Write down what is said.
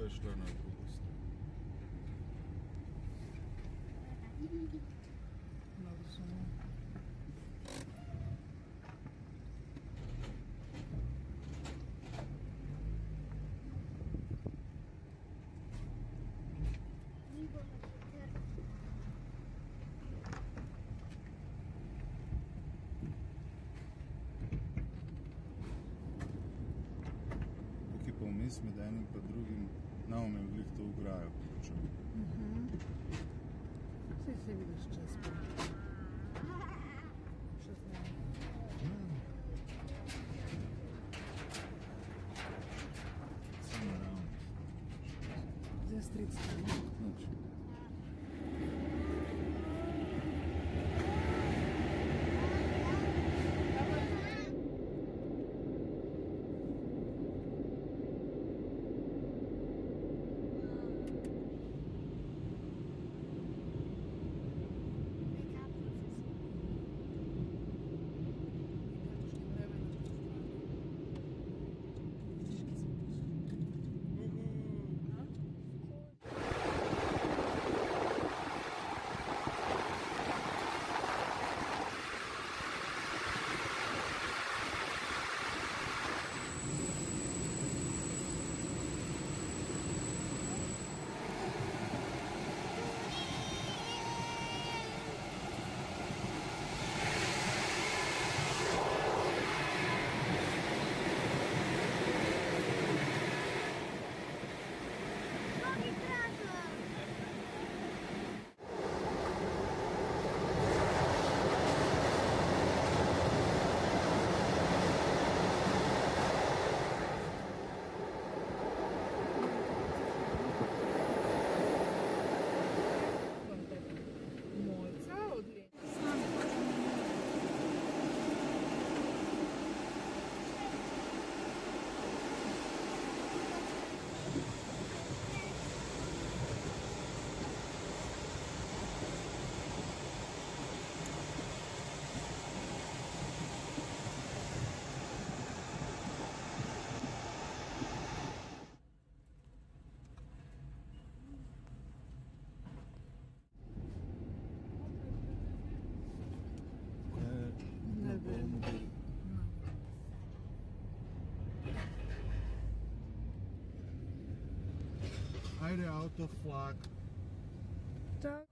je šla na drugo stran. Tukaj pa vmes med enim pa drugim nam je glih to ograjo počel. Vse se vidiš čez pa. Še znam. Samo naravno. Zdaj stric strani. Nič. Ajde, auto, flag. Tak.